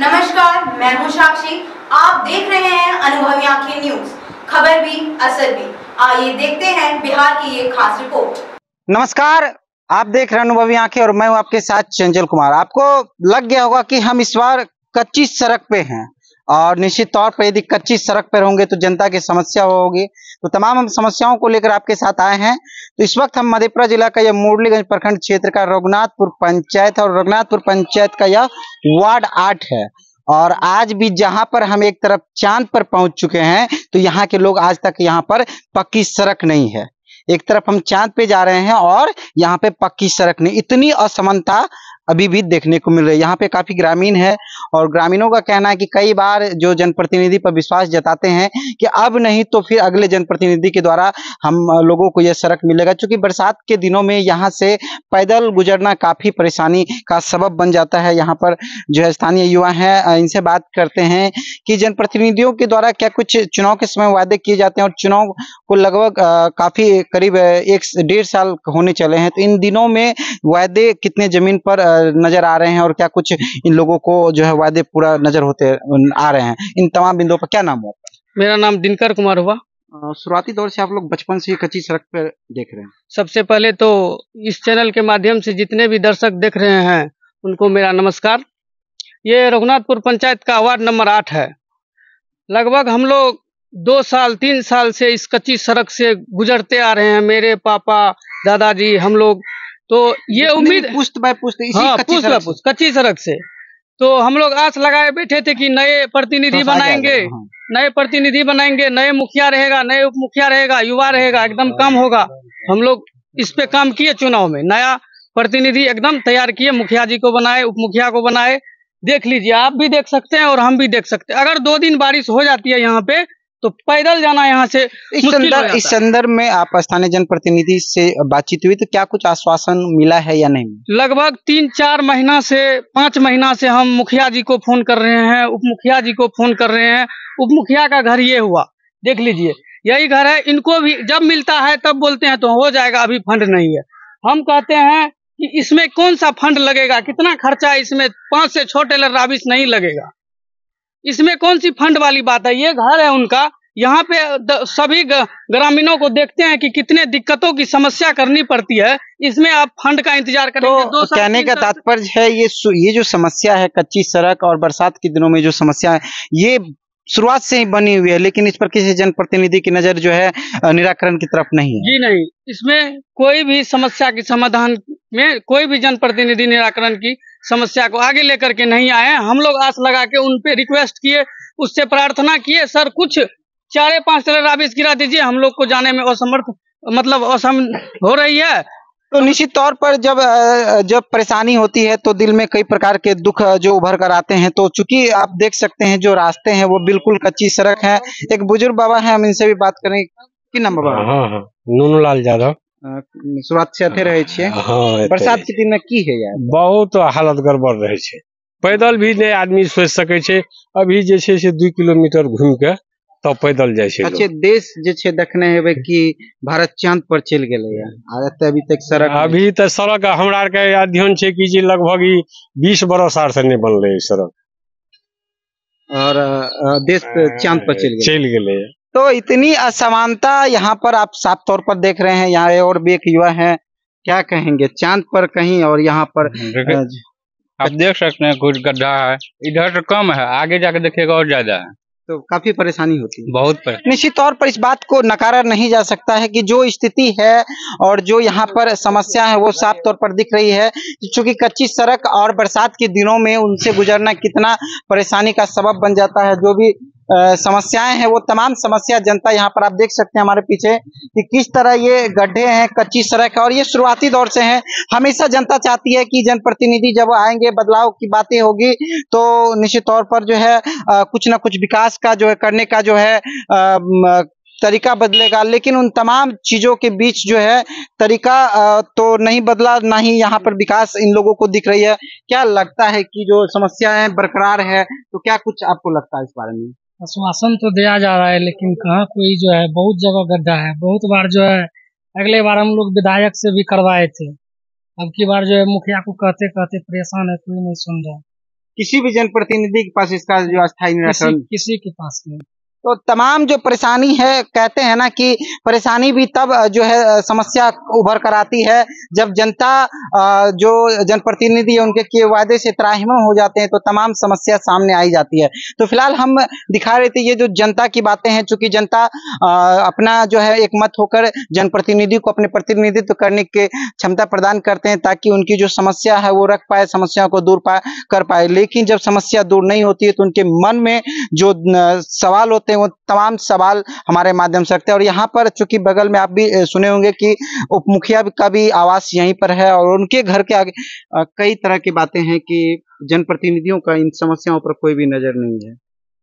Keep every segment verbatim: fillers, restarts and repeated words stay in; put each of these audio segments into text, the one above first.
नमस्कार, मैं हूं साक्षी। आप देख रहे हैं अनुभवी आंखें न्यूज, खबर भी असर भी। आइए देखते हैं बिहार की ये खास रिपोर्ट। नमस्कार, आप देख रहे हैं अनुभवी आंखें और मैं हूं आपके साथ चंचल कुमार। आपको लग गया होगा कि हम इस बार कच्ची सड़क पे हैं और निश्चित तौर पर यदि कच्ची सड़क पर होंगे तो जनता की समस्या होगी। तो तमाम हम समस्याओं को लेकर आपके साथ आए हैं। तो इस वक्त हम मधेपुरा जिला का यह मुरलीगंज प्रखंड क्षेत्र का रघुनाथपुर पंचायत और रघुनाथपुर पंचायत का यह वार्ड आठ है। और आज भी जहां पर हम एक तरफ चांद पर पहुंच चुके हैं तो यहाँ के लोग आज तक यहाँ पर पक्की सड़क नहीं है। एक तरफ हम चांद पे जा रहे हैं और यहाँ पे पक्की सड़क नहीं, इतनी असमानता अभी भी देखने को मिल रही है। यहाँ पे काफी ग्रामीण है और ग्रामीणों का कहना है कि कई बार जो जनप्रतिनिधि पर विश्वास जताते हैं कि अब नहीं तो फिर अगले जनप्रतिनिधि के द्वारा हम लोगों को यह सड़क मिलेगा, क्योंकि बरसात के दिनों में यहाँ से पैदल गुजरना काफी परेशानी का सबब बन जाता है। यहाँ पर जो है स्थानीय युवा हैं, इनसे बात करते हैं कि जनप्रतिनिधियों के द्वारा क्या कुछ चुनाव के समय वादे किए जाते हैं और चुनाव को लगभग काफी करीब एक डेढ़ साल होने चले हैं। तो इन दिनों में वादे कितने जमीन पर नजर आ रहे हैं और क्या कुछ इन लोगों को जो है वादे पूरा नजर होते आ रहे हैं, इन तमाम बिंदुओं पर क्या नाम हुआ? मेरा नाम दिनकर कुमार हुआ। शुरुआती दौर से आप लोग बचपन से कच्ची सड़क पर देख रहे हैं। सबसे पहले तो इस चैनल के माध्यम से जितने भी दर्शक देख रहे हैं उनको मेरा नमस्कार। ये रघुनाथपुर पंचायत का वार्ड नंबर आठ है। लगभग हम लोग दो साल तीन साल से इस कच्ची सड़क से गुजरते आ रहे हैं, मेरे पापा दादाजी हम लोग। तो ये उम्मीद पुश्त बाय पुश्त इसी हाँ, कच्ची पुश्त सड़क बाय पुश्त कच्ची सड़क से तो हम लोग आस लगाए बैठे थे कि नए प्रतिनिधि बनाएंगे, नए प्रतिनिधि बनाएंगे, नए मुखिया रहेगा, नए उप मुखिया रहेगा, युवा रहेगा, एकदम कम होगा। हम लोग इस पे काम किए, चुनाव में नया प्रतिनिधि एकदम तैयार किए, मुखिया जी को बनाए, उप मुखिया को बनाए। देख लीजिए, आप भी देख सकते हैं और हम भी देख सकते हैं। अगर दो दिन बारिश हो जाती है यहाँ पे तो पैदल जाना यहाँ से इस संदर्भ इस संदर्भ में आप स्थानीय जनप्रतिनिधि से बातचीत हुई तो क्या कुछ आश्वासन मिला है या नहीं? लगभग तीन चार महीना से पाँच महीना से हम मुखिया जी को फोन कर रहे हैं, उप मुखिया जी को फोन कर रहे हैं। उप मुखिया का घर ये हुआ, देख लीजिए यही घर है। इनको भी जब मिलता है तब बोलते हैं तो हो जाएगा, अभी फंड नहीं है। हम कहते हैं कि इसमें कौन सा फंड लगेगा, कितना खर्चा है इसमें, पांच से छह टेलर राबिश नहीं लगेगा, इसमें कौन सी फंड वाली बात है। ये घर है उनका। यहाँ पे सभी ग्रामीणों को देखते हैं कि कितने दिक्कतों की समस्या करनी पड़ती है, इसमें आप फंड का इंतजार करेंगे। तो कहने का तात्पर्य है ये ये जो समस्या है कच्ची सड़क और बरसात के दिनों में जो समस्या है ये शुरुआत से ही बनी हुई है, लेकिन इस पर किसी जनप्रतिनिधि की नजर जो है निराकरण की तरफ नहीं है। जी नहीं, इसमें कोई भी समस्या की समाधान में कोई भी जनप्रतिनिधि निराकरण की समस्या को आगे लेकर के नहीं आए। हम लोग आस लगा के उन पे रिक्वेस्ट किए, उससे प्रार्थना किए, सर कुछ चारे पांच टेलर राबिश गिरा दीजिए, हम लोग को जाने में असमर्थ मतलब असम हो रही है। तो निश्चित तौर पर जब जब परेशानी होती है तो दिल में कई प्रकार के दुख जो उभर कर आते हैं। तो चूंकि आप देख सकते हैं जो रास्ते हैं वो बिल्कुल कच्ची सड़क है। एक बुजुर्ग बाबा है, हम इनसे भी बात करें। कि नाम बाबा? हाँ हाँ नूनूलाल यादव। शुरुआत से अथे रहे छे। हाँ, बरसात के दिन में की है यार बहुत हालत गड़बड़ रहे छे, पैदल भी नहीं आदमी सोच सके छे। अभी जे छे से दू किलोमीटर घूम के तब पैदल जाए छे। अच्छे देश जे छे देखने हेबे कि भारत चांद पर चल गेले है, आ अभी तक सड़क अभी तक सड़क हमरा आर के अध्ययन छे कि जे लगभग बीस बरस आर से नहीं बनले सड़क और देश चांद पर चल गेले चल गेले। तो इतनी असमानता यहाँ पर आप साफ तौर पर देख रहे हैं। यहाँ और भी एक युवा है, क्या कहेंगे? चांद पर कहीं और यहाँ पर आप देख सकते हैं कुछ गड्ढा है, इधर तो कम है, आगे जाके देखिएगा और ज्यादा है। तो काफी परेशानी होती है, बहुत परेशानी। निश्चित तौर पर इस बात को नकारा नहीं जा सकता है कि जो स्थिति है और जो यहाँ पर समस्या है वो साफ तौर पर दिख रही है। क्योंकि कच्ची सड़क और बरसात के दिनों में उनसे गुजरना कितना परेशानी का सबब बन जाता है। जो भी आ, समस्याएं हैं वो तमाम समस्या जनता यहाँ पर आप देख सकते हैं हमारे पीछे कि किस तरह ये गड्ढे हैं, कच्ची सड़क है और ये शुरुआती दौर से हैं। हमेशा जनता चाहती है कि जनप्रतिनिधि जब आएंगे, बदलाव की बातें होगी तो निश्चित तौर पर जो है आ, कुछ ना कुछ विकास का जो है करने का जो है आ, तरीका बदलेगा। लेकिन उन तमाम चीजों के बीच जो है तरीका तो नहीं बदला, ना ही यहाँ पर विकास इन लोगों को दिख रही है। क्या लगता है कि जो समस्याएं बरकरार है, तो क्या कुछ आपको लगता है इस बारे में? आश्वासन तो दिया जा रहा है लेकिन कहाँ कोई जो है, बहुत जगह गड्ढा है। बहुत बार जो है, अगले बार हम लोग विधायक से भी करवाए थे, अब की बार जो है मुखिया को कहते कहते परेशान है, कोई नहीं सुन रहा। किसी भी जनप्रतिनिधि के पास इसका जो अस्थायी किसी निराकरण, किसी के पास नहीं। तो तमाम जो परेशानी है, कहते हैं ना कि परेशानी भी तब जो है समस्या उभर कर आती है जब जनता अ, जो जनप्रतिनिधि है उनके किए वादे से त्राहिमाम हो जाते हैं, तो तमाम समस्या सामने आई जाती है। तो फिलहाल हम दिखा रहे थे ये जो जनता की बातें हैं, चूंकि जनता अ, अपना जो है एक मत होकर जनप्रतिनिधि को अपने प्रतिनिधित्व करने की क्षमता प्रदान करते हैं ताकि उनकी जो समस्या है वो रख पाए, समस्या को दूर पाए कर पाए। लेकिन जब समस्या दूर नहीं होती है तो उनके मन में जो न, सवाल होते हैं वो तमाम सवाल हमारे माध्यम से रखते हैं। और यहाँ पर चूंकि बगल में आप भी अ, सुने होंगे कि उप मुखिया का भी आवास यहीं पर है और उनके घर के आगे अ, कई तरह की बातें हैं कि जनप्रतिनिधियों का इन समस्याओं पर कोई भी नजर नहीं है।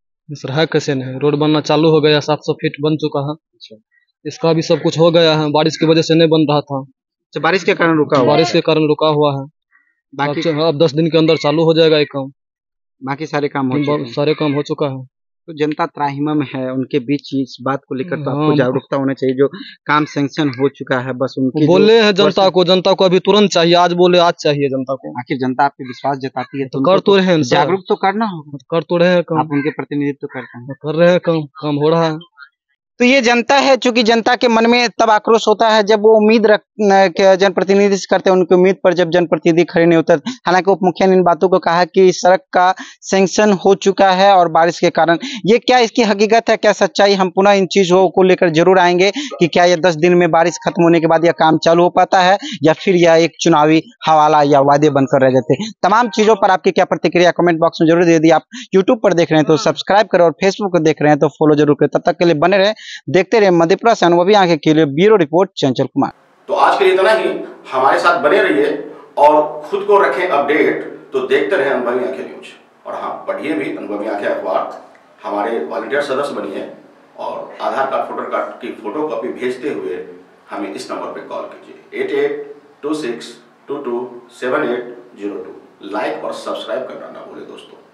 सर है कैसे नहीं, रोड बनना चालू हो गया, सात सौ फीट बन चुका है, इसका भी सब कुछ हो गया है, बारिश की वजह से नहीं बन रहा था, तो बारिश के कारण रुका हुआ है। बारिश के कारण रुका हुआ है। बाकी अब अब दस दिन के अंदर चालू हो जाएगा ये काम, बाकी सारे काम हो चुके हैं। सारे काम हो चुका है। तो जनता त्राहिमाम है, उनके बीच इस बात को लेकर तो आपको हाँ। जागरूकता होना चाहिए। जो काम सैंक्शन हो चुका है बस उनकी जो- बोले हैं जनता को, जनता को अभी तुरंत चाहिए, आज बोले आज चाहिए जनता को। आखिर जनता आप पे विश्वास जताती है तो तो कर उनको तो रहे हैं सर। जागरूक तो करना होगा। कर तो रहे हैं काम, आप उनके प्रतिनिधित्व करते हैं। कर रहे हैं काम, काम हो रहा है। तो ये जनता है, चूंकि जनता के मन में तब आक्रोश होता है जब वो उम्मीद रख न- जनप्रतिनिधि से करते हैं, उनकी उम्मीद पर जब जनप्रतिनिधि खड़े नहीं उतरते। हालांकि उप मुखिया ने इन बातों को कहा कि इस सड़क का सैंक्शन हो चुका है और बारिश के कारण, ये क्या इसकी हकीकत है, क्या सच्चाई, हम पुनः इन चीजों को लेकर जरूर आएंगे कि क्या ये दस दिन में बारिश खत्म होने के बाद यह काम चालू हो पाता है या फिर यह एक चुनावी हवाला या वादे बनकर रह जाते हैं। तमाम चीजों पर आपकी क्या प्रतिक्रिया कमेंट बॉक्स में जरूर दे। यदि आप यूट्यूब पर देख रहे हैं तो सब्सक्राइब करें और फेसबुक पर देख रहे हैं तो फॉलो जरूर करें। तब तक के लिए बने रहे, देखते रहे मधेपुरा से अनुभवी आंखें के लिए ब्यूरो रिपोर्ट चंचल कुमार। तो आज के लिए इतना ही, हमारे साथ बने रहिए और खुद को रखें अपडेट। तो देखते रहे अनुभवी आंखें न्यूज और हाँ, पढ़िए भी अनुभवी आंखें अखबार। हमारे वॉलंटियर सदस्य बनिए और आधार कार्ड फोटो कार्ड की फोटो कॉपी भेजते हुए हमें इस नंबर पर कॉल कीजिए eight eight two six two two seven eight zero two. Like और सब्सक्राइब करना ना भूले दोस्तों।